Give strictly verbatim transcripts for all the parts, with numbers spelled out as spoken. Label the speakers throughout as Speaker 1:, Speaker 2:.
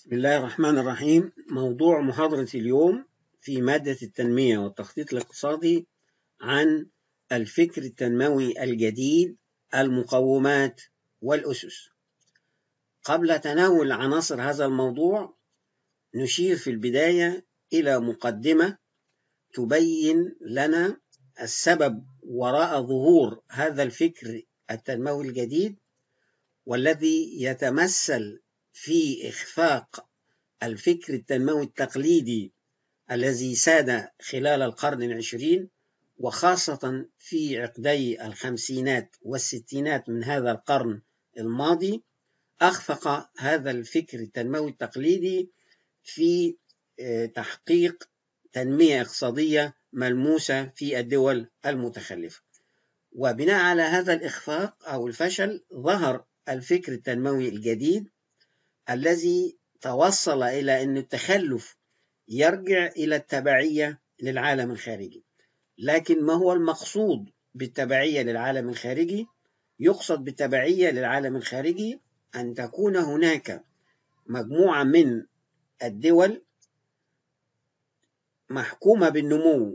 Speaker 1: بسم الله الرحمن الرحيم. موضوع محاضرة اليوم في مادة التنمية والتخطيط الاقتصادي عن الفكر التنموي الجديد، المقومات والأسس. قبل تناول عناصر هذا الموضوع نشير في البداية إلى مقدمة تبين لنا السبب وراء ظهور هذا الفكر التنموي الجديد، والذي يتمثل في إخفاق الفكر التنموي التقليدي الذي ساد خلال القرن العشرين، وخاصة في عقدي الخمسينات والستينات من هذا القرن الماضي. أخفق هذا الفكر التنموي التقليدي في تحقيق تنمية اقتصادية ملموسة في الدول المتخلفة، وبناء على هذا الإخفاق أو الفشل ظهر الفكر التنموي الجديد الذي توصل إلى أن التخلف يرجع إلى التبعية للعالم الخارجي. لكن ما هو المقصود بالتبعية للعالم الخارجي؟ يقصد بالتبعية للعالم الخارجي أن تكون هناك مجموعة من الدول محكومة بالنمو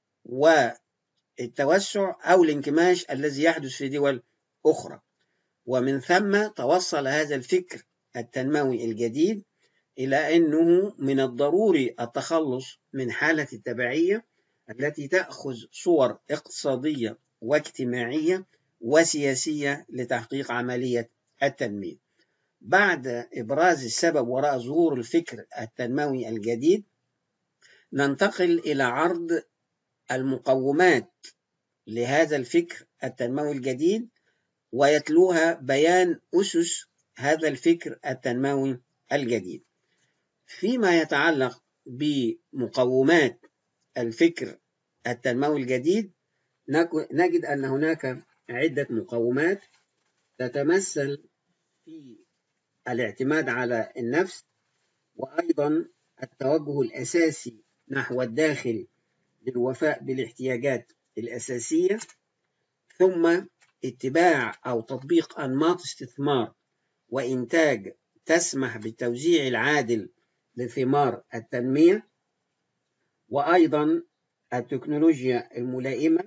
Speaker 1: والتوسع أو الانكماش الذي يحدث في دول أخرى، ومن ثم توصل هذا الفكر التنموي الجديد إلى أنه من الضروري التخلص من حالة التبعية التي تأخذ صور اقتصادية واجتماعية وسياسية لتحقيق عملية التنمية. بعد إبراز السبب وراء ظهور الفكر التنموي الجديد ننتقل إلى عرض المقومات لهذا الفكر التنموي الجديد، ويتلوها بيان أسس هذا الفكر التنموي الجديد. فيما يتعلق بمقومات الفكر التنموي الجديد نجد أن هناك عدة مقومات تتمثل في الاعتماد على النفس، وأيضا التوجه الأساسي نحو الداخل للوفاء بالاحتياجات الأساسية، ثم اتباع أو تطبيق أنماط استثمار وإنتاج تسمح بالتوزيع العادل لثمار التنمية، وأيضا التكنولوجيا الملائمة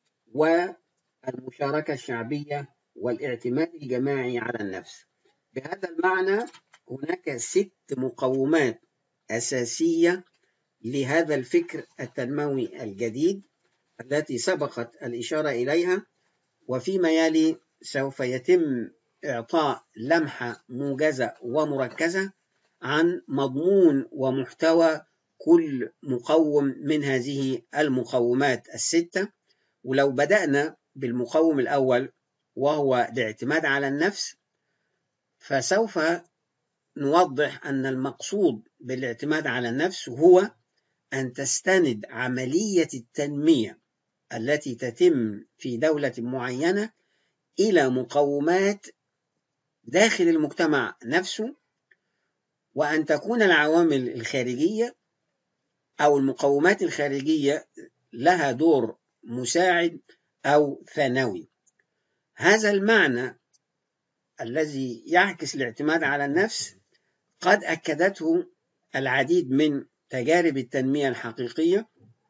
Speaker 1: والمشاركة الشعبية والاعتماد الجماعي على النفس. بهذا المعنى هناك ست مقومات أساسية لهذا الفكر التنموي الجديد التي سبقت الإشارة إليها، وفيما يلي سوف يتم إعطاء لمحة موجزة ومركزة عن مضمون ومحتوى كل مقوم من هذه المقومات الستة. ولو بدأنا بالمقوم الأول وهو الاعتماد على النفس، فسوف نوضح أن المقصود بالاعتماد على النفس هو أن تستند عملية التنمية التي تتم في دولة معينة إلى مقومات داخل المجتمع نفسه، وأن تكون العوامل الخارجية أو المقومات الخارجية لها دور مساعد أو ثانوي. هذا المعنى الذي يعكس الاعتماد على النفس قد أكدته العديد من تجارب التنمية الحقيقية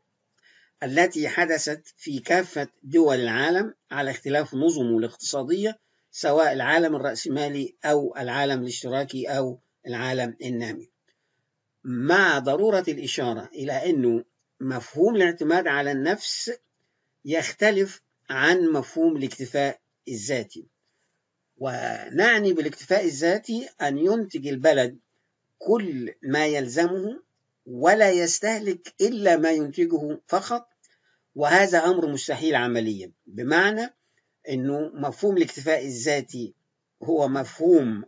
Speaker 1: التي حدثت في كافة دول العالم على اختلاف نظمه الاقتصادية، سواء العالم الرأسمالي أو العالم الاشتراكي أو العالم النامي، مع ضرورة الإشارة إلى أنه مفهوم الاعتماد على النفس يختلف عن مفهوم الاكتفاء الذاتي. ونعني بالاكتفاء الذاتي أن ينتج البلد كل ما يلزمه ولا يستهلك إلا ما ينتجه فقط، وهذا أمر مستحيل عمليا، بمعنى أنه مفهوم الاكتفاء الذاتي هو مفهوم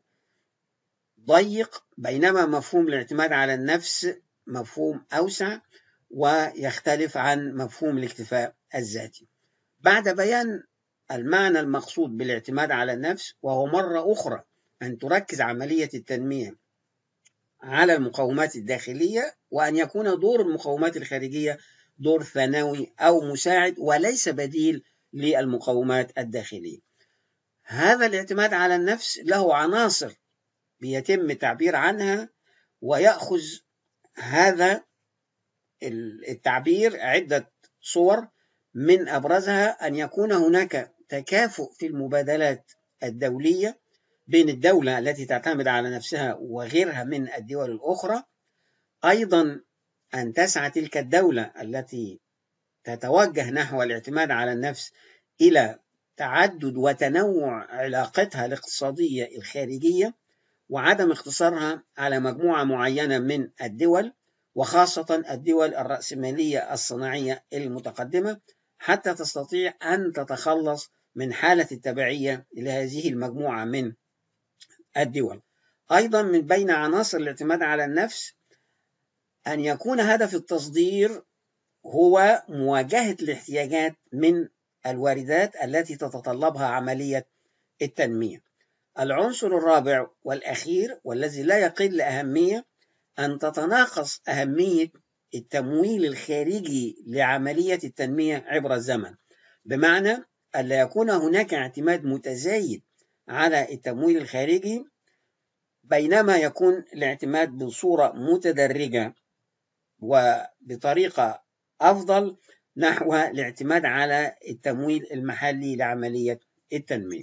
Speaker 1: ضيق، بينما مفهوم الاعتماد على النفس مفهوم أوسع ويختلف عن مفهوم الاكتفاء الذاتي. بعد بيان المعنى المقصود بالاعتماد على النفس، وهو مرة أخرى أن تركز عملية التنمية على المقومات الداخلية، وأن يكون دور المقومات الخارجية دور ثانوي أو مساعد وليس بديل للمقومات الداخلية. هذا الاعتماد على النفس له عناصر بيتم التعبير عنها ويأخذ هذا التعبير عدة صور، من أبرزها أن يكون هناك تكافؤ في المبادلات الدولية بين الدولة التي تعتمد على نفسها وغيرها من الدول الأخرى، أيضا أن تسعى تلك الدولة التي تتوجه نحو الاعتماد على النفس إلى تعدد وتنوع علاقتها الاقتصادية الخارجية، وعدم اقتصارها على مجموعة معينة من الدول، وخاصة الدول الرأسمالية الصناعية المتقدمة، حتى تستطيع أن تتخلص من حالة التبعية لهذه المجموعة من الدول. أيضا من بين عناصر الاعتماد على النفس أن يكون هدف التصدير هو مواجهة الاحتياجات من الواردات التي تتطلبها عملية التنمية. العنصر الرابع والأخير والذي لا يقل أهمية أن تتناقص أهمية التمويل الخارجي لعملية التنمية عبر الزمن، بمعنى أن لا يكون هناك اعتماد متزايد على التمويل الخارجي، بينما يكون الاعتماد بصورة متدرجة وبطريقة أفضل نحو الاعتماد على التمويل المحلي لعملية التنمية.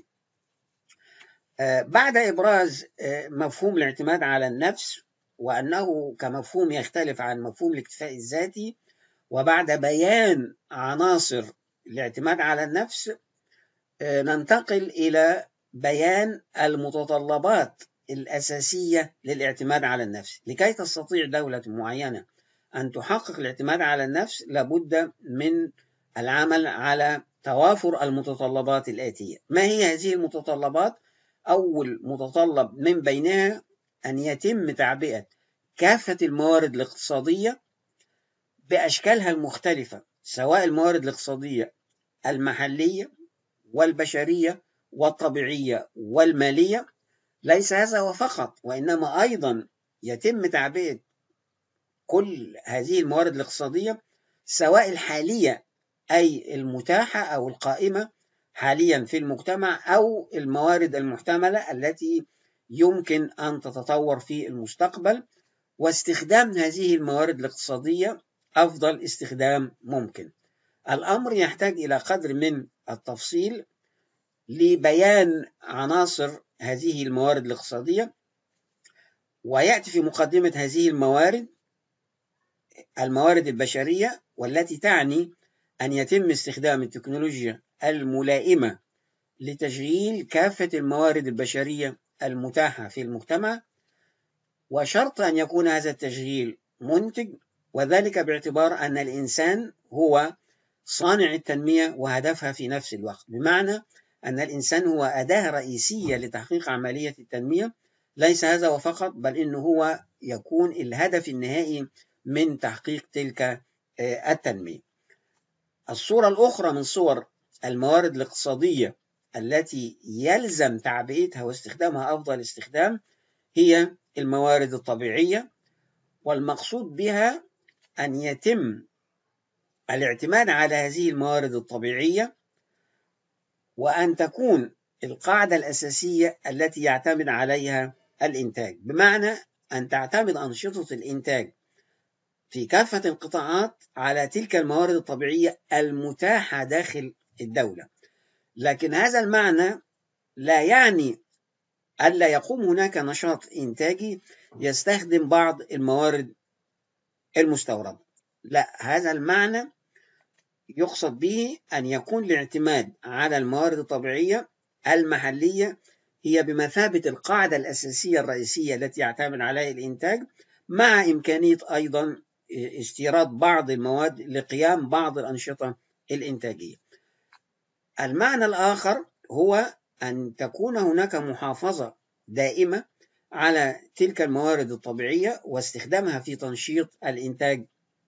Speaker 1: بعد إبراز مفهوم الاعتماد على النفس وأنه كمفهوم يختلف عن مفهوم الاكتفاء الذاتي، وبعد بيان عناصر الاعتماد على النفس، ننتقل إلى بيان المتطلبات الأساسية للاعتماد على النفس. لكي تستطيع دولة معينة أن تحقق الاعتماد على النفس لابد من العمل على توافر المتطلبات الآتية. ما هي هذه المتطلبات؟ أول متطلب من بينها أن يتم تعبئة كافة الموارد الاقتصادية بأشكالها المختلفة، سواء الموارد الاقتصادية المحلية والبشرية والطبيعية والمالية. ليس هذا وفقط، وإنما أيضا يتم تعبئة كل هذه الموارد الاقتصادية سواء الحالية أي المتاحة أو القائمة حاليا في المجتمع، أو الموارد المحتملة التي يمكن أن تتطور في المستقبل، واستخدام هذه الموارد الاقتصادية أفضل استخدام ممكن. الأمر يحتاج إلى قدر من التفصيل لبيان عناصر هذه الموارد الاقتصادية، ويأتي في مقدمة هذه الموارد الموارد البشرية، والتي تعني أن يتم استخدام التكنولوجيا الملائمة لتشغيل كافة الموارد البشرية المتاحة في المجتمع، وشرط أن يكون هذا التشغيل منتج، وذلك باعتبار أن الإنسان هو صانع التنمية وهدفها في نفس الوقت، بمعنى أن الإنسان هو أداة رئيسية لتحقيق عملية التنمية. ليس هذا وفقط، بل إنه هو يكون الهدف النهائي من تحقيق تلك التنمية. الصورة الأخرى من صور الموارد الاقتصادية التي يلزم تعبئتها واستخدامها أفضل استخدام هي الموارد الطبيعية، والمقصود بها أن يتم الاعتماد على هذه الموارد الطبيعية، وأن تكون القاعدة الأساسية التي يعتمد عليها الإنتاج، بمعنى أن تعتمد أنشطة الإنتاج في كافة القطاعات على تلك الموارد الطبيعية المتاحة داخل الدولة. لكن هذا المعنى لا يعني ألا يقوم هناك نشاط إنتاجي يستخدم بعض الموارد المستوردة، لا، هذا المعنى يقصد به أن يكون الاعتماد على الموارد الطبيعية المحلية هي بمثابة القاعدة الأساسية الرئيسية التي يعتمد عليها الإنتاج، مع إمكانية أيضا استيراد بعض المواد لقيام بعض الأنشطة الإنتاجية. المعنى الآخر هو أن تكون هناك محافظة دائمة على تلك الموارد الطبيعية واستخدامها في تنشيط الإنتاج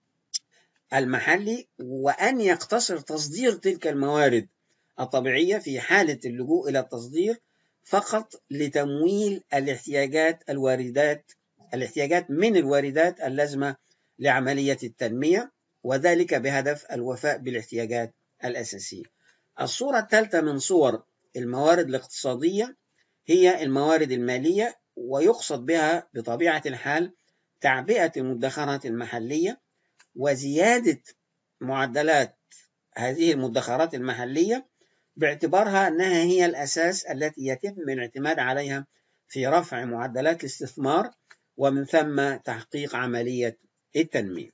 Speaker 1: المحلي، وأن يقتصر تصدير تلك الموارد الطبيعية في حالة اللجوء إلى التصدير فقط لتمويل الاحتياجات الواردات الاحتياجات من الواردات اللازمة لعملية التنمية، وذلك بهدف الوفاء بالاحتياجات الأساسية. الصورة الثالثة من صور الموارد الاقتصادية هي الموارد المالية، ويقصد بها بطبيعة الحال تعبئة المدخرات المحلية وزيادة معدلات هذه المدخرات المحلية باعتبارها أنها هي الأساس التي يتم الاعتماد عليها في رفع معدلات الاستثمار ومن ثم تحقيق عملية التنمية.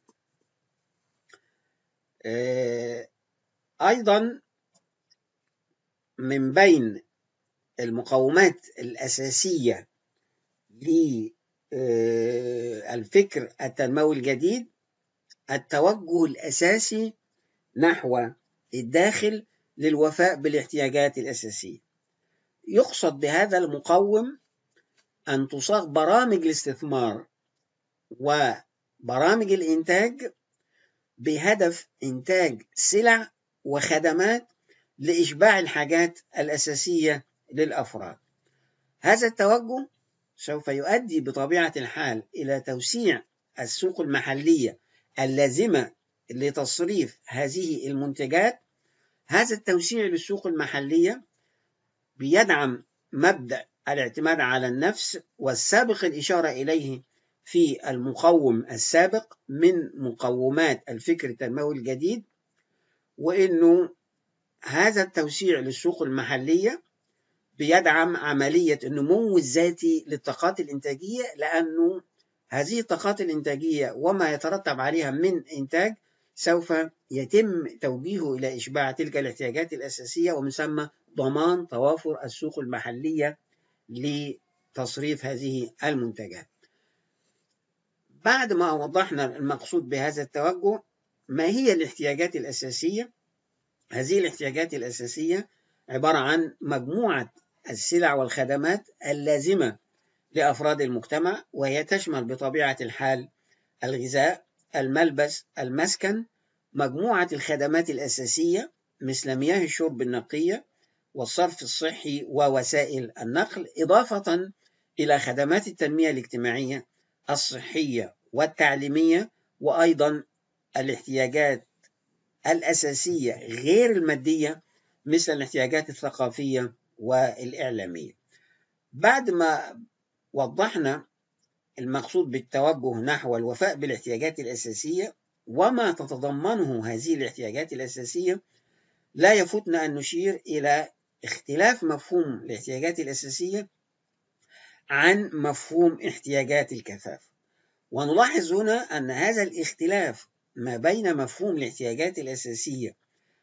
Speaker 1: أيضا من بين المقومات الأساسية للفكر التنموي الجديد التوجه الأساسي نحو الداخل للوفاء بالاحتياجات الأساسية. يقصد بهذا المقوم أن تصاغ برامج الاستثمار وبرامج الإنتاج بهدف إنتاج سلع وخدمات لإشباع الحاجات الأساسية للأفراد. هذا التوجه سوف يؤدي بطبيعة الحال إلى توسيع السوق المحلية اللازمة لتصريف هذه المنتجات. هذا التوسيع للسوق المحلية بيدعم مبدأ الاعتماد على النفس والسابق الإشارة إليه في المقوم السابق من مقومات الفكر التنموي الجديد، وإنه هذا التوسيع للسوق المحلية بيدعم عملية النمو الذاتي للطاقات الإنتاجية، لأنه هذه الطاقات الإنتاجية وما يترتب عليها من إنتاج سوف يتم توجيهه إلى إشباع تلك الاحتياجات الأساسية، ومن ثم ضمان توافر السوق المحلية لتصريف هذه المنتجات. بعد ما وضحنا المقصود بهذا التوجه، ما هي الاحتياجات الأساسية؟ هذه الاحتياجات الأساسية عبارة عن مجموعة السلع والخدمات اللازمة لأفراد المجتمع، وهي تشمل بطبيعة الحال الغذاء، الملبس، المسكن، مجموعة الخدمات الأساسية مثل مياه الشرب النقية والصرف الصحي ووسائل النقل، إضافة إلى خدمات التنمية الاجتماعية الصحية والتعليمية، وأيضا الاحتياجات الأساسية غير المادية مثل الاحتياجات الثقافية والإعلامية. بعد ما وضحنا المقصود بالتوجه نحو الوفاء بالاحتياجات الأساسية وما تتضمنه هذه الاحتياجات الأساسية، لا يفوتنا أن نشير إلى اختلاف مفهوم الاحتياجات الأساسية عن مفهوم احتياجات الكفاف. ونلاحظ هنا أن هذا الاختلاف ما بين مفهوم الاحتياجات الأساسية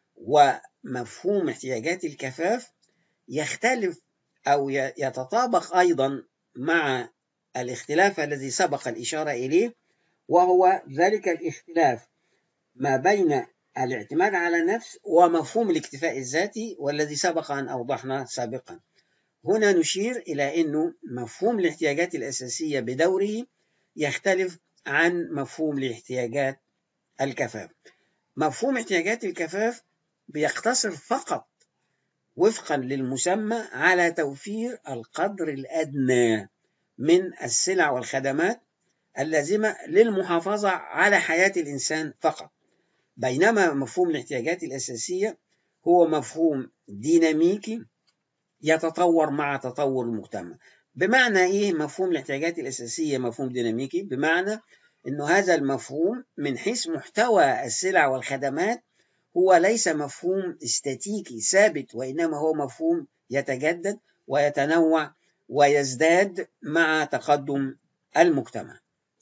Speaker 1: ومفهوم احتياجات الكفاف يختلف أو يتطابق أيضا مع الاختلاف الذي سبق الإشارة إليه، وهو ذلك الاختلاف ما بين الاعتماد على النفس ومفهوم الاكتفاء الذاتي، والذي سبق أن أوضحنا سابقا. هنا نشير إلى أنه مفهوم الاحتياجات الأساسية بدوره يختلف عن مفهوم الاحتياجات الكفاف. مفهوم احتياجات الكفاف بيقتصر فقط وفقا للمسمى على توفير القدر الأدنى من السلع والخدمات اللازمة للمحافظة على حياة الإنسان فقط، بينما مفهوم الاحتياجات الأساسية هو مفهوم ديناميكي يتطور مع تطور المجتمع. بمعنى إيه مفهوم الاحتياجات الأساسية مفهوم ديناميكي؟ بمعنى أنه هذا المفهوم من حيث محتوى السلع والخدمات هو ليس مفهوم استاتيكي ثابت، وإنما هو مفهوم يتجدد ويتنوع ويزداد مع تقدم المجتمع.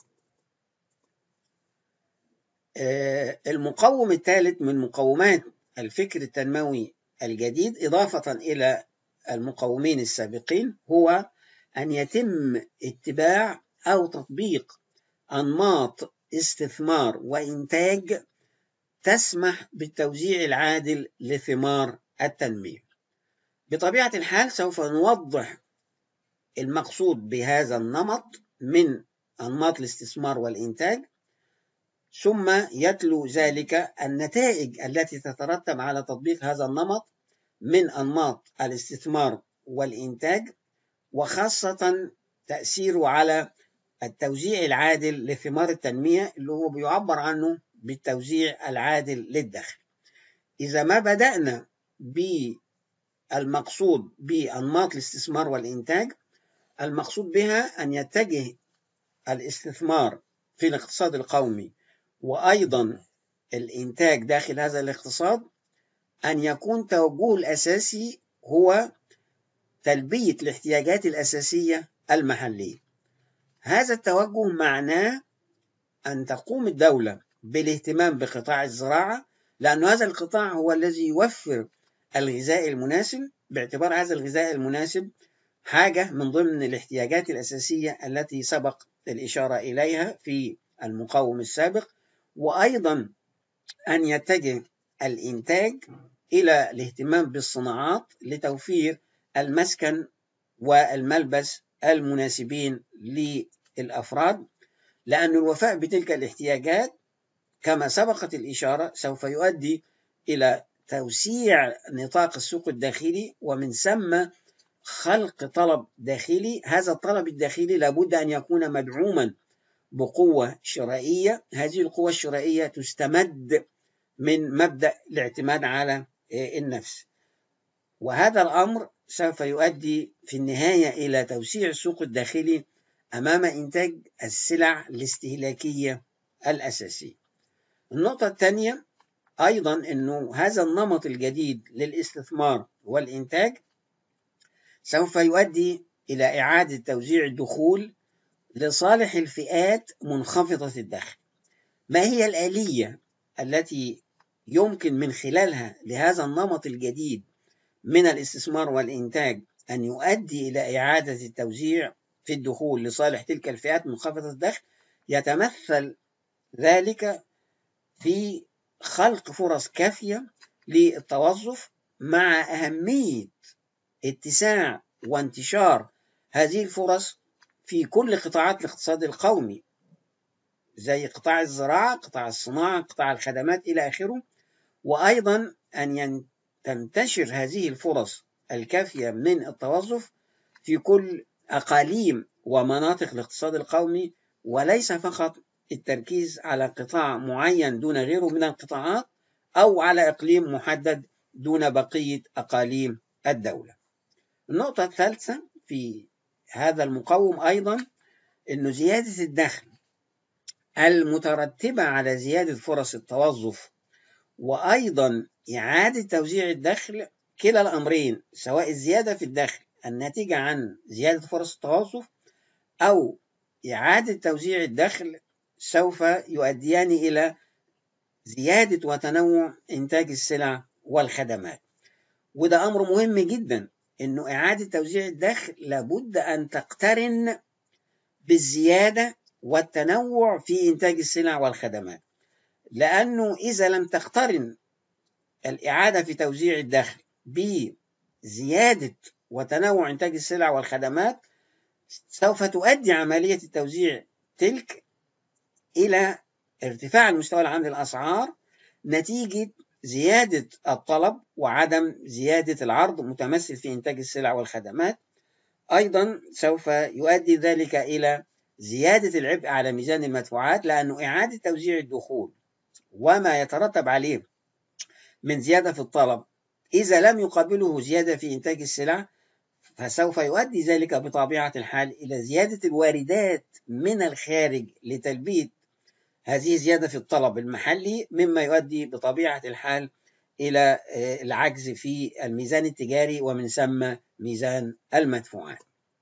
Speaker 1: المقوم الثالث من مقومات الفكر التنموي الجديد إضافة إلى المقومين السابقين هو أن يتم اتباع أو تطبيق أنماط استثمار وإنتاج تسمح بالتوزيع العادل لثمار التنمية. بطبيعة الحال سوف نوضح المقصود بهذا النمط من أنماط الاستثمار والإنتاج، ثم يتلو ذلك النتائج التي تترتب على تطبيق هذا النمط من أنماط الاستثمار والإنتاج، وخاصة تأثيره على التوزيع العادل لثمار التنمية اللي هو بيعبر عنه بالتوزيع العادل للدخل. إذا ما بدأنا بالمقصود بأنماط الاستثمار والإنتاج، المقصود بها أن يتجه الاستثمار في الاقتصاد القومي وأيضا الإنتاج داخل هذا الاقتصاد أن يكون توجهه الأساسي هو تلبية الاحتياجات الأساسية المحلية. هذا التوجه معناه أن تقوم الدولة بالاهتمام بقطاع الزراعة، لأن هذا القطاع هو الذي يوفر الغذاء المناسب، باعتبار هذا الغذاء المناسب حاجة من ضمن الاحتياجات الأساسية التي سبق الإشارة إليها في المقوم السابق. وأيضا أن يتجه الإنتاج إلى الاهتمام بالصناعات لتوفير المسكن والملبس المناسبين للأفراد، لأن الوفاء بتلك الاحتياجات كما سبقت الإشارة سوف يؤدي إلى توسيع نطاق السوق الداخلي، ومن ثم خلق طلب داخلي. هذا الطلب الداخلي لابد أن يكون مدعوما بقوة شرائية، هذه القوة الشرائية تستمد من مبدأ الاعتماد على النفس، وهذا الأمر سوف يؤدي في النهاية إلى توسيع السوق الداخلي أمام إنتاج السلع الاستهلاكية الأساسية. النقطة الثانية أيضا أنه هذا النمط الجديد للاستثمار والإنتاج سوف يؤدي إلى إعادة توزيع الدخول لصالح الفئات منخفضة الدخل. ما هي الآلية التي يمكن من خلالها لهذا النمط الجديد من الاستثمار والإنتاج أن يؤدي إلى إعادة التوزيع في الدخول لصالح تلك الفئات منخفضة الدخل؟ يتمثل ذلك في خلق فرص كافية للتوظف، مع أهمية اتساع وانتشار هذه الفرص في كل قطاعات الاقتصاد القومي، زي قطاع الزراعة، قطاع الصناعة، قطاع الخدمات إلى آخره. وأيضا أن تنتشر هذه الفرص الكافية من التوظف في كل أقاليم ومناطق الاقتصاد القومي، وليس فقط التركيز على قطاع معين دون غيره من القطاعات، أو على إقليم محدد دون بقية أقاليم الدولة. النقطة الثالثة في هذا المقوم أيضا أن زيادة الدخل المترتبة على زيادة فرص التوظف وأيضا إعادة توزيع الدخل، كلا الأمرين سواء الزيادة في الدخل الناتجة عن زيادة فرص التوظف أو إعادة توزيع الدخل سوف يؤديان إلى زيادة وتنوع إنتاج السلع والخدمات. وده أمر مهم جدا، إنه إعادة توزيع الدخل لابد أن تقترن بالزيادة والتنوع في إنتاج السلع والخدمات، لأنه إذا لم تقترن الإعادة في توزيع الدخل بزيادة وتنوع إنتاج السلع والخدمات سوف تؤدي عملية التوزيع تلك إلى ارتفاع المستوى العام للأسعار نتيجة زيادة الطلب وعدم زيادة العرض متمثل في إنتاج السلع والخدمات. أيضا سوف يؤدي ذلك إلى زيادة العبء على ميزان المدفوعات، لأنه إعادة توزيع الدخول وما يترتب عليه من زيادة في الطلب إذا لم يقابله زيادة في إنتاج السلع فسوف يؤدي ذلك بطبيعة الحال إلى زيادة الواردات من الخارج لتلبية هذه زيادة في الطلب المحلي، مما يؤدي بطبيعة الحال إلى العجز في الميزان التجاري ومن ثم ميزان المدفوعات.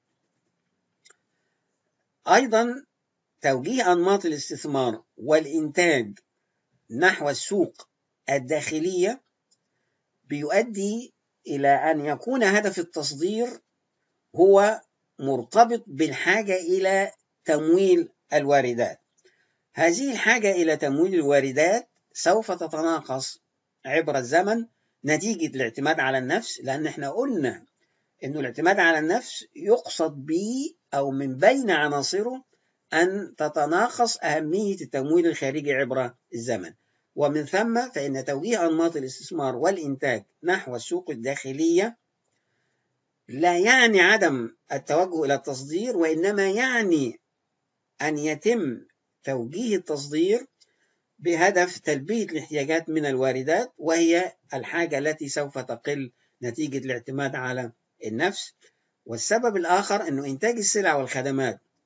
Speaker 1: أيضا توجيه أنماط الاستثمار والإنتاج نحو السوق الداخلية بيؤدي إلى أن يكون هدف التصدير هو مرتبط بالحاجة إلى تمويل الواردات. هذه الحاجة إلى تمويل الواردات سوف تتناقص عبر الزمن نتيجة الاعتماد على النفس، لأن احنا قلنا إنه الاعتماد على النفس يقصد به أو من بين عناصره أن تتناقص أهمية التمويل الخارجي عبر الزمن، ومن ثم فإن توجيه أنماط الاستثمار والإنتاج نحو السوق الداخلية لا يعني عدم التوجه إلى التصدير، وإنما يعني أن يتم توجيه التصدير بهدف تلبية الاحتياجات من الواردات، وهي الحاجة التي سوف تقل نتيجة الاعتماد على النفس. والسبب الآخر أنه إنتاج السلع والخدمات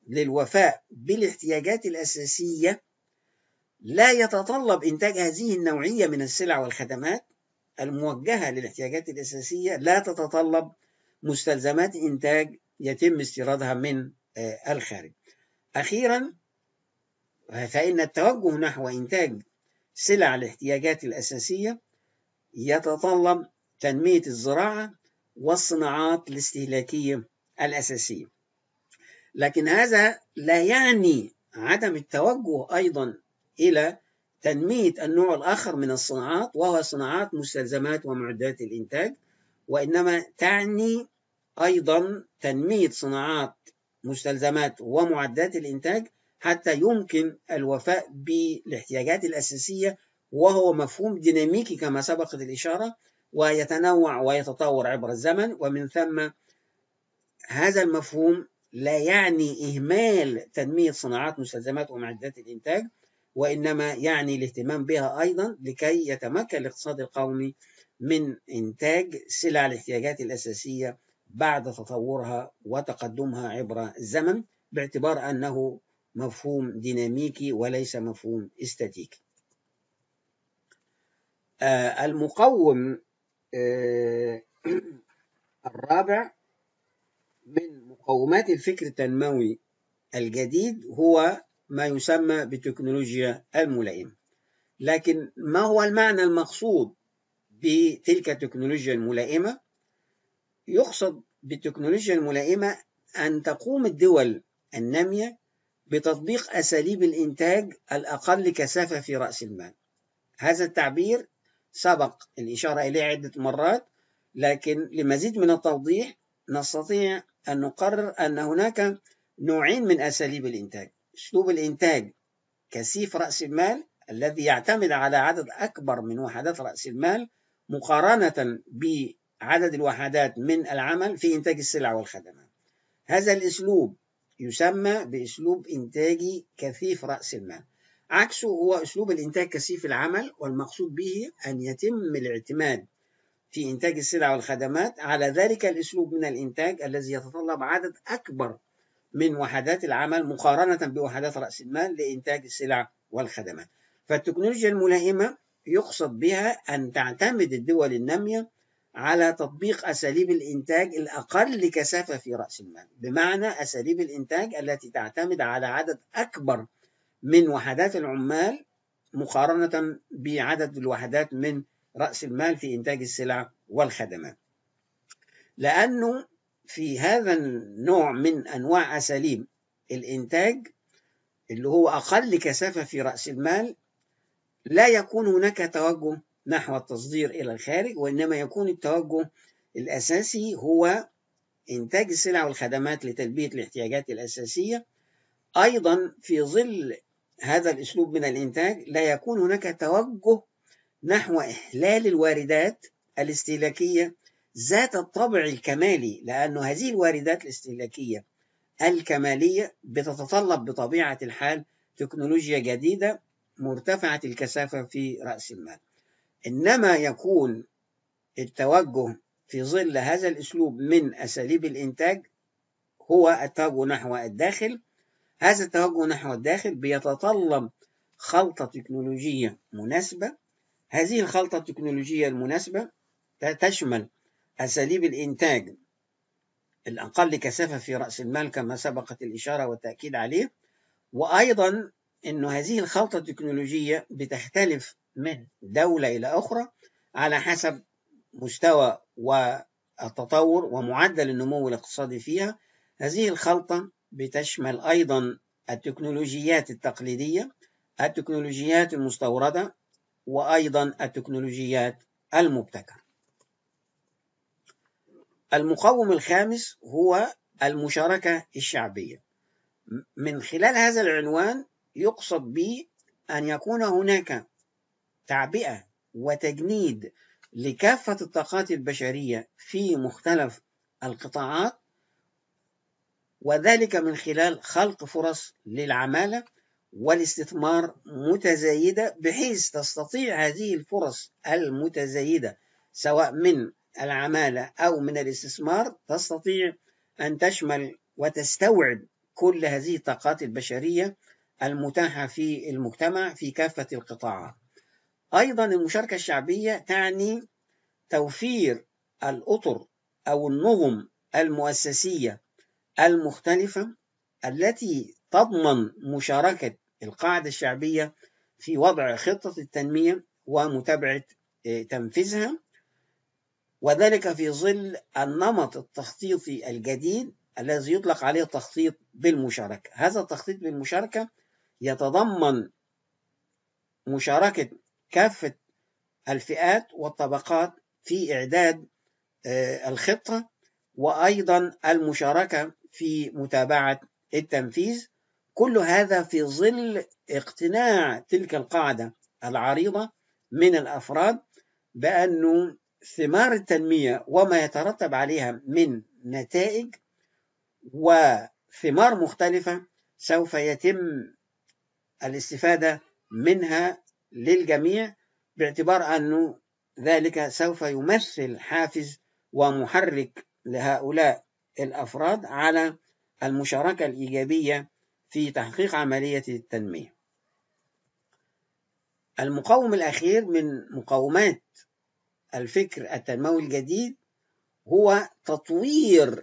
Speaker 1: للوفاء بالاحتياجات الأساسية لا يتطلب إنتاج هذه النوعية من السلع والخدمات الموجهة للاحتياجات الأساسية، لا تتطلب مستلزمات إنتاج يتم استيرادها من الخارج. أخيرا، فإن التوجه نحو إنتاج سلع الاحتياجات الأساسية يتطلب تنمية الزراعة والصناعات الاستهلاكية الأساسية، لكن هذا لا يعني عدم التوجه أيضا إلى تنمية النوع الآخر من الصناعات، وهو صناعات مستلزمات ومعدات الإنتاج، وإنما تعني أيضا تنمية صناعات مستلزمات ومعدات الإنتاج حتى يمكن الوفاء بالاحتياجات الأساسية، وهو مفهوم ديناميكي كما سبقت الإشارة، ويتنوع ويتطور عبر الزمن. ومن ثم هذا المفهوم لا يعني إهمال تنمية صناعات مستلزمات ومعدات الإنتاج، وإنما يعني الاهتمام بها أيضا لكي يتمكن الاقتصاد القومي من إنتاج سلع الاحتياجات الأساسية بعد تطورها وتقدمها عبر الزمن، باعتبار أنه مفهوم ديناميكي وليس مفهوم استاتيكي. آه المقوم آه الرابع من مقومات الفكر التنموي الجديد هو ما يسمى بالتكنولوجيا الملائمة. لكن ما هو المعنى المقصود بتلك التكنولوجيا الملائمة؟ يقصد بالتكنولوجيا الملائمة أن تقوم الدول النامية بتطبيق أساليب الإنتاج الأقل كثافة في رأس المال. هذا التعبير سبق الإشارة إليه عدة مرات، لكن لمزيد من التوضيح نستطيع أن نقرر أن هناك نوعين من أساليب الإنتاج: أسلوب الإنتاج كثيف رأس المال الذي يعتمد على عدد أكبر من وحدات رأس المال مقارنة بعدد الوحدات من العمل في إنتاج السلع والخدمات. هذا الأسلوب يسمى بأسلوب إنتاجي كثيف رأس المال. عكسه هو أسلوب الإنتاج كثيف العمل، والمقصود به أن يتم الاعتماد في إنتاج السلع والخدمات على ذلك الأسلوب من الإنتاج الذي يتطلب عدد أكبر من وحدات العمل مقارنة بوحدات رأس المال لإنتاج السلع والخدمات. فالتكنولوجيا الملائمة يقصد بها أن تعتمد الدول النامية على تطبيق أساليب الإنتاج الأقل كثافة في رأس المال، بمعنى أساليب الإنتاج التي تعتمد على عدد أكبر من وحدات العمال مقارنة بعدد الوحدات من رأس المال في إنتاج السلع والخدمات. لأنه في هذا النوع من أنواع أساليب الإنتاج اللي هو أقل كثافة في رأس المال لا يكون هناك توجه نحو التصدير إلى الخارج، وإنما يكون التوجه الأساسي هو إنتاج السلع والخدمات لتلبية الاحتياجات الأساسية. أيضا في ظل هذا الأسلوب من الإنتاج لا يكون هناك توجه نحو إحلال الواردات الاستهلاكية ذات الطابع الكمالي، لأن هذه الواردات الاستهلاكية الكمالية بتتطلب بطبيعة الحال تكنولوجيا جديدة مرتفعة الكثافة في رأس المال. إنما يكون التوجه في ظل هذا الأسلوب من أساليب الإنتاج هو التوجه نحو الداخل. هذا التوجه نحو الداخل بيتطلب خلطة تكنولوجية مناسبة. هذه الخلطة التكنولوجية المناسبة تشمل أساليب الإنتاج الأقل كثافة في رأس المال كما سبقت الإشارة والتأكيد عليه، وأيضا أن هذه الخلطة التكنولوجية بتختلف من دولة إلى أخرى على حسب مستوى والتطور ومعدل النمو الاقتصادي فيها. هذه الخلطة بتشمل أيضا التكنولوجيات التقليدية، التكنولوجيات المستوردة، وأيضا التكنولوجيات المبتكرة. المقوم الخامس هو المشاركة الشعبية. من خلال هذا العنوان يقصد به أن يكون هناك تعبئة وتجنيد لكافة الطاقات البشرية في مختلف القطاعات، وذلك من خلال خلق فرص للعمالة والاستثمار متزايدة، بحيث تستطيع هذه الفرص المتزايدة سواء من العمالة أو من الاستثمار تستطيع أن تشمل وتستوعب كل هذه الطاقات البشرية المتاحة في المجتمع في كافة القطاعات. أيضا المشاركة الشعبية تعني توفير الأطر أو النظم المؤسسية المختلفة التي تضمن مشاركة القاعدة الشعبية في وضع خطة التنمية ومتابعة تنفيذها، وذلك في ظل النمط التخطيطي الجديد الذي يطلق عليه التخطيط بالمشاركة. هذا التخطيط بالمشاركة يتضمن مشاركة كافة الفئات والطبقات في إعداد الخطة، وأيضا المشاركة في متابعة التنفيذ. كل هذا في ظل اقتناع تلك القاعدة العريضة من الأفراد بأن ثمار التنمية وما يترتب عليها من نتائج وثمار مختلفة سوف يتم الاستفادة منها للجميع، باعتبار أن ذلك سوف يمثل حافز ومحرك لهؤلاء الأفراد على المشاركة الإيجابية في تحقيق عملية التنمية. المقوم الأخير من مقومات الفكر التنموي الجديد هو تطوير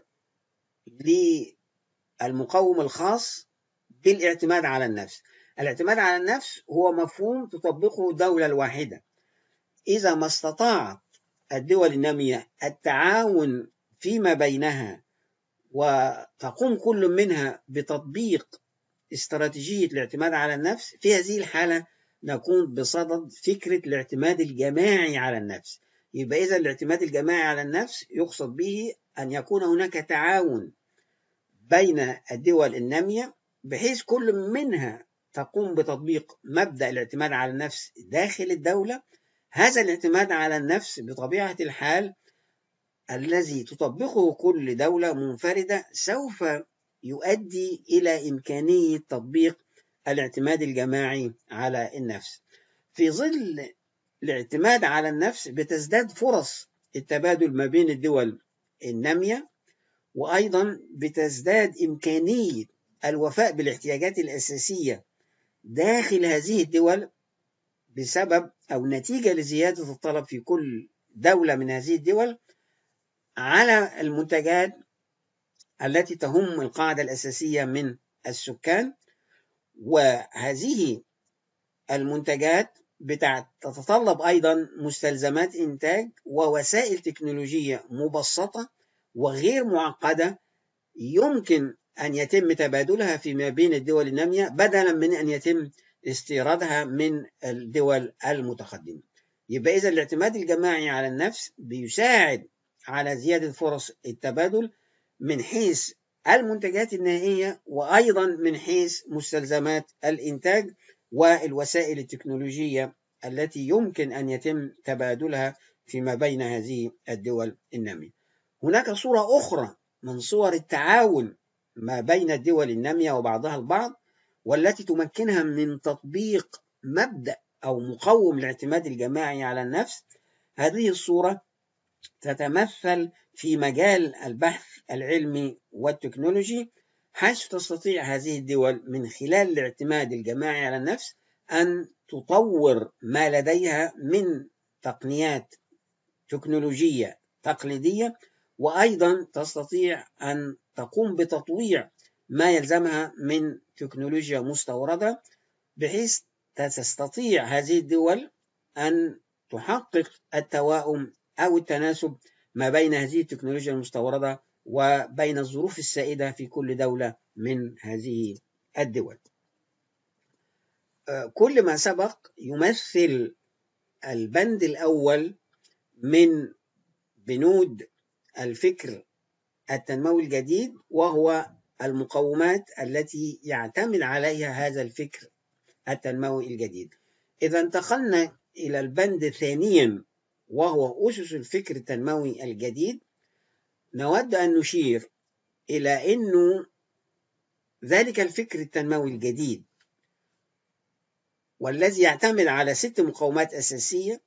Speaker 1: للمقوم الخاص بالاعتماد على النفس. الاعتماد على النفس هو مفهوم تطبقه الدولة الواحدة. إذا ما استطاعت الدول النامية التعاون فيما بينها وتقوم كل منها بتطبيق استراتيجية الاعتماد على النفس، في هذه الحالة نكون بصدد فكرة الاعتماد الجماعي على النفس. يبقى إذا الاعتماد الجماعي على النفس يقصد به أن يكون هناك تعاون بين الدول النامية بحيث كل منها تقوم بتطبيق مبدأ الاعتماد على النفس داخل الدولة. هذا الاعتماد على النفس بطبيعة الحال الذي تطبقه كل دولة منفردة سوف يؤدي إلى إمكانية تطبيق الاعتماد الجماعي على النفس. في ظل الاعتماد على النفس بتزداد فرص التبادل ما بين الدول النامية، وأيضا بتزداد إمكانية الوفاء بالاحتياجات الأساسية داخل هذه الدول بسبب أو نتيجة لزيادة الطلب في كل دولة من هذه الدول على المنتجات التي تهم القاعدة الأساسية من السكان. وهذه المنتجات تتطلب أيضا مستلزمات إنتاج ووسائل تكنولوجية مبسطة وغير معقدة يمكن أن يتم تبادلها فيما بين الدول النامية بدلا من أن يتم استيرادها من الدول المتقدمة. يبقى إذا الاعتماد الجماعي على النفس بيساعد على زيادة فرص التبادل من حيث المنتجات النهائية وأيضا من حيث مستلزمات الإنتاج والوسائل التكنولوجية التي يمكن أن يتم تبادلها فيما بين هذه الدول النامية. هناك صورة أخرى من صور التعاون ما بين الدول النامية وبعضها البعض والتي تمكنها من تطبيق مبدأ أو مقوم الاعتماد الجماعي على النفس. هذه الصورة تتمثل في مجال البحث العلمي والتكنولوجي، حيث تستطيع هذه الدول من خلال الاعتماد الجماعي على النفس أن تطور ما لديها من تقنيات تكنولوجية تقليدية، وأيضا تستطيع أن تقوم بتطويع ما يلزمها من تكنولوجيا مستوردة، بحيث تستطيع هذه الدول أن تحقق التوائم أو التناسب ما بين هذه التكنولوجيا المستوردة وبين الظروف السائدة في كل دولة من هذه الدول. كل ما سبق يمثل البند الأول من بنود الفكر التنموي الجديد، وهو المقومات التي يعتمد عليها هذا الفكر التنموي الجديد. إذا انتقلنا إلى البند ثانيا وهو أسس الفكر التنموي الجديد، نود أن نشير إلى أنه ذلك الفكر التنموي الجديد والذي يعتمد على ست مقومات أساسية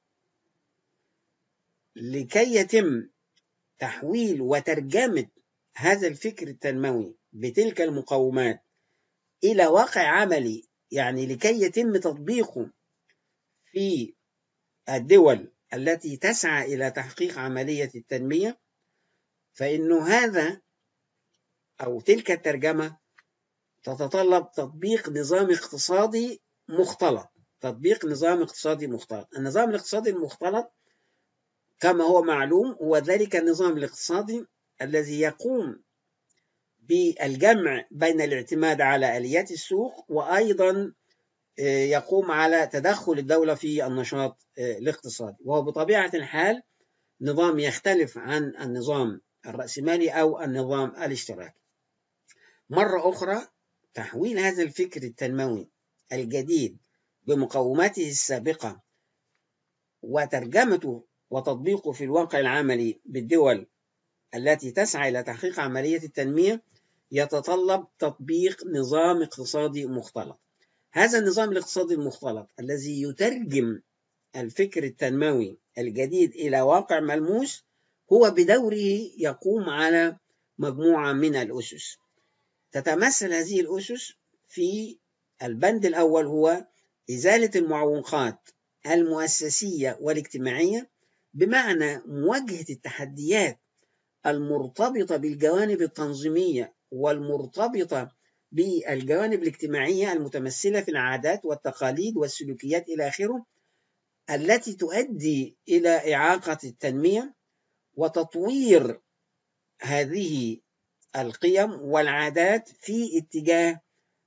Speaker 1: لكي يتم تحويل وترجمة هذا الفكر التنموي بتلك المقومات إلى واقع عملي، يعني لكي يتم تطبيقه في الدول التي تسعى إلى تحقيق عملية التنمية، فإنه هذا أو تلك الترجمة تتطلب تطبيق نظام اقتصادي مختلط. تطبيق نظام اقتصادي مختلط. النظام الاقتصادي المختلط كما هو معلوم هو ذلك النظام الاقتصادي الذي يقوم بالجمع بين الاعتماد على آليات السوق وأيضا يقوم على تدخل الدولة في النشاط الاقتصادي، وهو بطبيعة الحال نظام يختلف عن النظام الرأسمالي أو النظام الاشتراكي. مرة أخرى تحويل هذا الفكر التنموي الجديد بمقوماته السابقة وترجمته وتطبيقه في الواقع العملي بالدول التي تسعى إلى تحقيق عملية التنمية يتطلب تطبيق نظام اقتصادي مختلط. هذا النظام الاقتصادي المختلط الذي يترجم الفكر التنموي الجديد إلى واقع ملموس هو بدوره يقوم على مجموعة من الأسس. تتمثل هذه الأسس في البند الأول هو إزالة المعوقات المؤسسية والاجتماعية، بمعنى مواجهة التحديات المرتبطة بالجوانب التنظيمية والمرتبطة بالجوانب الاجتماعية المتمثلة في العادات والتقاليد والسلوكيات إلى آخره، التي تؤدي إلى إعاقة التنمية وتطوير هذه القيم والعادات في اتجاه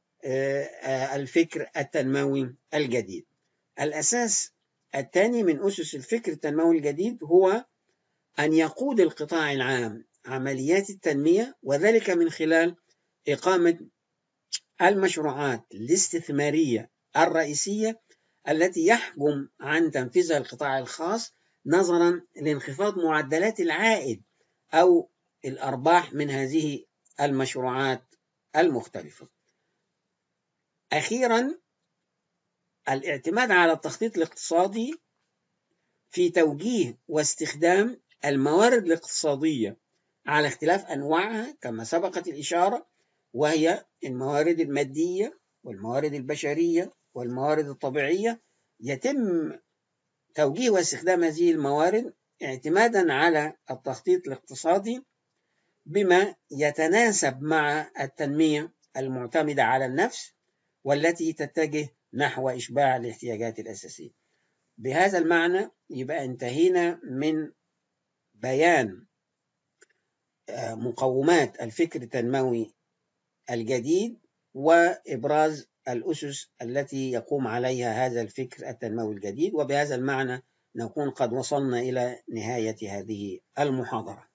Speaker 1: الفكر التنموي الجديد. الأساس الثاني من أسس الفكر التنموي الجديد هو أن يقود القطاع العام عمليات التنمية، وذلك من خلال إقامة المشروعات الاستثمارية الرئيسية التي يحجم عن تنفيذها القطاع الخاص نظرا لانخفاض معدلات العائد أو الأرباح من هذه المشروعات المختلفة. أخيرا، الاعتماد على التخطيط الاقتصادي في توجيه واستخدام الموارد الاقتصادية على اختلاف أنواعها كما سبقت الإشارة، وهي الموارد المادية والموارد البشرية والموارد الطبيعية. يتم توجيه واستخدام هذه الموارد اعتمادا على التخطيط الاقتصادي بما يتناسب مع التنمية المعتمدة على النفس والتي تتجه نحو إشباع الاحتياجات الأساسية. بهذا المعنى يبقى انتهينا من بيان مقومات الفكر التنموي الجديد وإبراز الأسس التي يقوم عليها هذا الفكر التنموي الجديد. وبهذا المعنى نكون قد وصلنا إلى نهاية هذه المحاضرة.